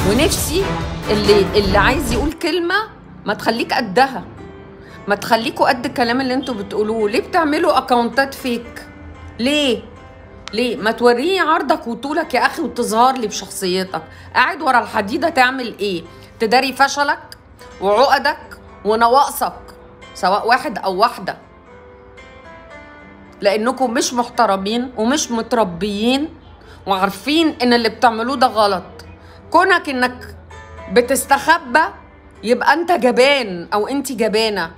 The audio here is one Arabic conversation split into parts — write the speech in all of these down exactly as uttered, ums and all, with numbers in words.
ونفسي اللي اللي عايز يقول كلمه ما تخليك قدها، ما تخليكوا قد الكلام اللي انتوا بتقولوه. ليه بتعملوا اكونتات فيك؟ ليه؟ ليه؟ ما توريني عرضك وطولك يا اخي وتظهر لي بشخصيتك. قاعد ورا الحديده تعمل ايه؟ تداري فشلك وعقدك ونواقصك، سواء واحد او واحده، لانكم مش محترمين ومش متربيين وعارفين ان اللي بتعملوه ده غلط. كونك انك بتستخبى يبقى انت جبان او انت جبانه،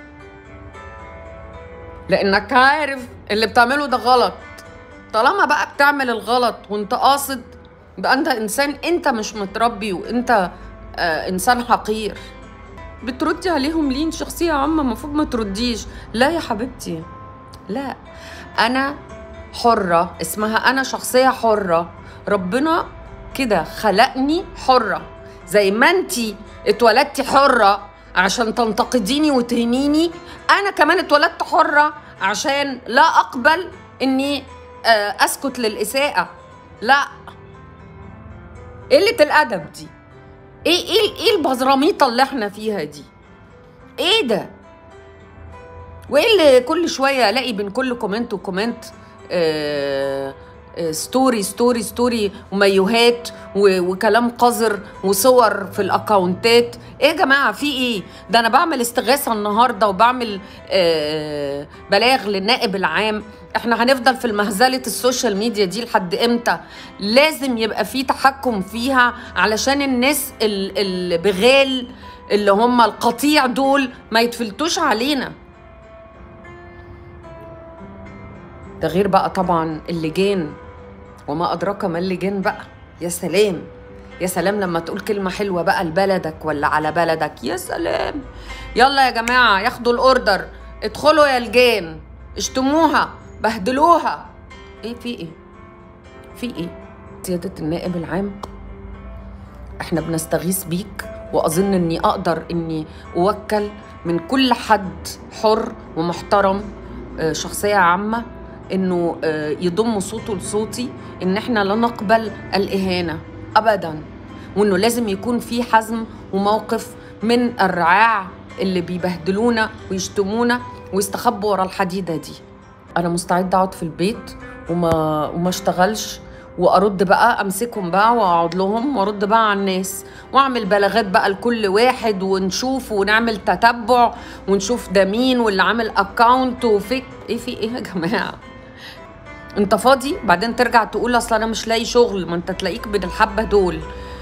لانك عارف اللي بتعمله ده غلط. طالما بقى بتعمل الغلط وانت قاصد يبقى انت انسان، انت مش متربي وانت آه انسان حقير. بتردي عليهم ليه؟ شخصيه عامه المفروض ما ترديش. لا يا حبيبتي، لا، انا حره، اسمها انا شخصيه حره. ربنا كده خلقني حره، زي ما انتي اتولدتي حره عشان تنتقديني وتهنيني، انا كمان اتولدت حره عشان لا اقبل اني اسكت للاساءه. لا، قله الادب دي ايه؟ ايه ايه البزراميطه اللي احنا فيها دي؟ ايه ده؟ وايه اللي كل شويه الاقي بين كل كومنت وكومنت آه آه ستوري ستوري ستوري ومايوهات وكلام قذر وصور في الاكاونتات؟ ايه يا جماعه في ايه؟ ده انا بعمل استغاثه النهارده وبعمل آه بلاغ للنائب العام. احنا هنفضل في المهزله السوشيال ميديا دي لحد امتى؟ لازم يبقى في تحكم فيها علشان الناس البغال اللي هم القطيع دول ما يتفلتوش علينا. ده غير بقى طبعا اللجان وما أدراك ما اللجان بقى. يا سلام يا سلام لما تقول كلمة حلوة بقى لبلدك ولا على بلدك، يا سلام. يلا يا جماعة ياخدوا الأوردر، ادخلوا يا لجان، اشتموها، بهدلوها. ايه في ايه؟ في ايه؟ سيادة النائب العام، احنا بنستغيث بيك، وأظن اني أقدر اني أوكل من كل حد حر ومحترم شخصية عامة انه يضم صوته لصوتي، ان احنا لا نقبل الاهانه ابدا، وانه لازم يكون في حزم وموقف من الرعاع اللي بيبهدلونا ويشتمونا ويستخبوا ورا الحديده دي. انا مستعده اقعد في البيت وما وما اشتغلش وارد بقى، امسكهم بقى واقعد لهم وارد بقى على الناس واعمل بلاغات بقى لكل واحد، ونشوف ونعمل تتبع ونشوف ده مين واللي عامل اكاونت وفيك. ايه في ايه يا جماعه؟ انت فاضي بعدين ترجع تقول اصل انا مش لاقي شغل؟ ما انت تلاقيك بين الحبه دول.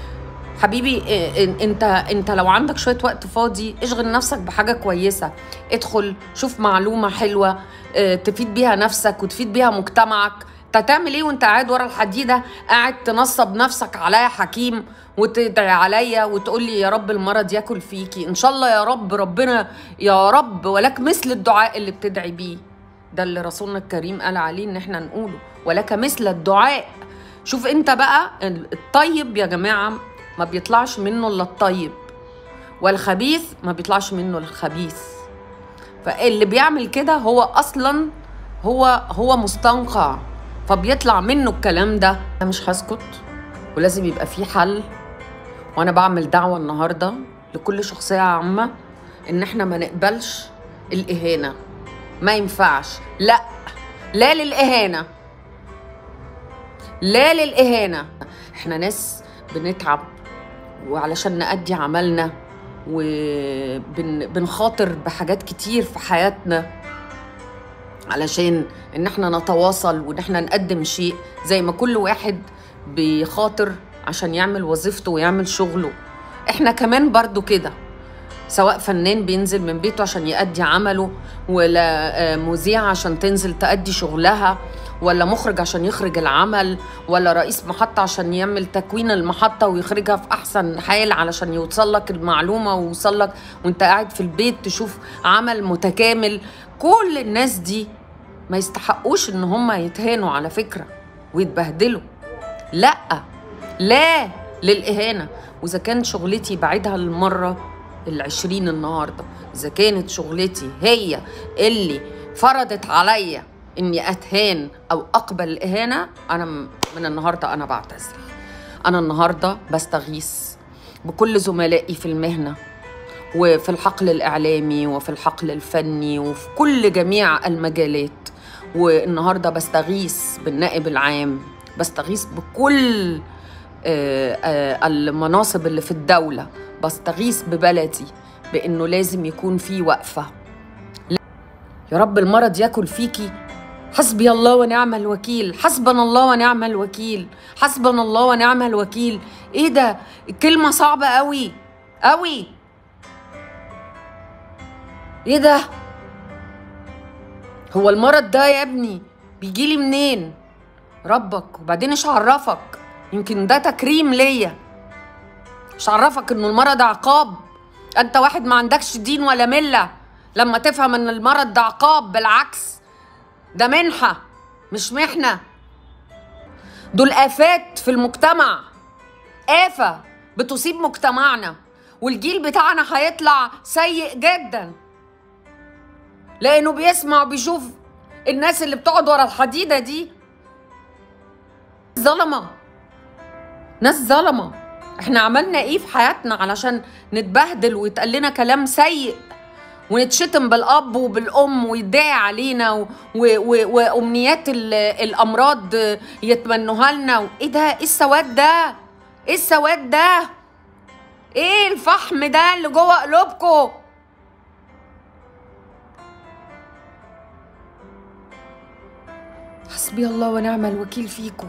حبيبي انت انت لو عندك شويه وقت فاضي اشغل نفسك بحاجه كويسه، ادخل شوف معلومه حلوه تفيد بيها نفسك وتفيد بيها مجتمعك. انت هتعمل ايه وانت قاعد ورا الحديده قاعد تنصب نفسك عليا حكيم وتدعي عليا وتقول لي يا رب المرض ياكل فيكي؟ ان شاء الله يا رب، ربنا يا رب ولك مثل الدعاء اللي بتدعي بيه. ده اللي رسولنا الكريم قال عليه ان احنا نقوله، ولك مثل الدعاء. شوف انت بقى، الطيب يا جماعه ما بيطلعش منه الا الطيب، والخبيث ما بيطلعش منه الخبيث. فاللي بيعمل كده هو اصلا هو هو مستنقع، فبيطلع منه الكلام ده. انا مش هسكت ولازم يبقى في حل. وانا بعمل دعوه النهارده لكل شخصيه عامه ان احنا ما نقبلش الاهانه. ما ينفعش، لا لا للاهانه، لا للاهانه. احنا ناس بنتعب وعلشان نأدي عملنا وبنخاطر بحاجات كتير في حياتنا علشان ان احنا نتواصل وان احنا نقدم شيء، زي ما كل واحد بيخاطر عشان يعمل وظيفته ويعمل شغله. احنا كمان برضو كده، سواء فنان بينزل من بيته عشان يأدي عمله، ولا مذيعة عشان تنزل تأدي شغلها، ولا مخرج عشان يخرج العمل، ولا رئيس محطة عشان يعمل تكوين المحطة ويخرجها في أحسن حال علشان يوصل لك المعلومة ويوصل لك وانت قاعد في البيت تشوف عمل متكامل. كل الناس دي ما يستحقوش ان هم يتهانوا على فكرة ويتبهدلوا. لا لا للإهانة. وإذا كانت شغلتي بعيدها للمرة العشرين النهاردة، إذا كانت شغلتي هي اللي فرضت عليا إني أتهان أو أقبل الإهانة، أنا من النهاردة أنا بعتذر. أنا النهاردة بستغيث بكل زملائي في المهنة وفي الحقل الإعلامي وفي الحقل الفني وفي كل جميع المجالات. والنهاردة بستغيث بالنائب العام، بستغيث بكل المناصب اللي في الدولة، بستغيث ببلدي بأنه لازم يكون في وقفة. يا رب المرض ياكل فيكي. حسبي الله ونعم الوكيل، حسبنا الله ونعم الوكيل، حسبنا الله ونعم الوكيل. ايه ده؟ الكلمة صعبة قوي قوي. ايه ده؟ هو المرض ده يا ابني بيجيلي منين؟ ربك. وبعدين ايش عرفك؟ يمكن ده تكريم ليا. ايش عرفك انه المرض عقاب؟ انت واحد ما عندكش دين ولا ملة لما تفهم ان المرض ده عقاب. بالعكس، ده منحة مش محنة. دول آفات في المجتمع، آفة بتصيب مجتمعنا، والجيل بتاعنا هيطلع سيء جدا لأنه بيسمع وبيشوف الناس اللي بتقعد ورا الحديدة دي ظلمة، ناس ظلمة. احنا عملنا ايه في حياتنا علشان نتبهدل ويتقال لنا كلام سيء ونتشتم بالأب وبالأم ويدعي علينا و... و... و... وأمنيات ال... الأمراض يتمنوها لنا؟ ايه ده؟ ايه السواد ده؟ ايه السواد ده؟ ايه الفحم ده اللي جوه قلوبكم؟ حسبي الله ونعم الوكيل فيكم.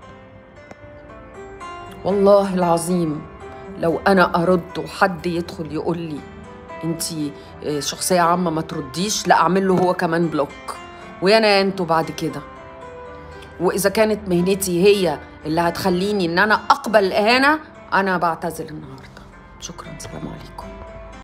والله العظيم لو أنا أرد وحد يدخل يقول لي انتي شخصية عامة ما ترديش، لا أعمل له هو كمان بلوك، ويانا يا انتوا بعد كده. وإذا كانت مهنتي هي اللي هتخليني إن أنا أقبل الإهانة، أنا بعتذر النهاردة. شكرا، سلام عليكم.